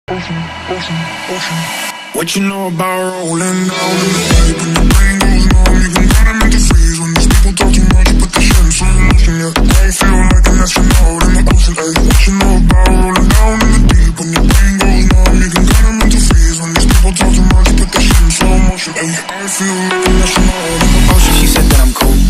What you know about rolling down in the deep? When your brain goes numb, you can cut them into freeze. When these people talk too much, you put the shit in slow motion. Yeah, I feel like an astronaut in the ocean. Ay, what you know about rolling down in the deep? When your brain goes numb, you can cut them into freeze. When these people talk too much, you put the shit in slow motion. Ay, I feel like an astronaut in the ocean. She said that I'm cool,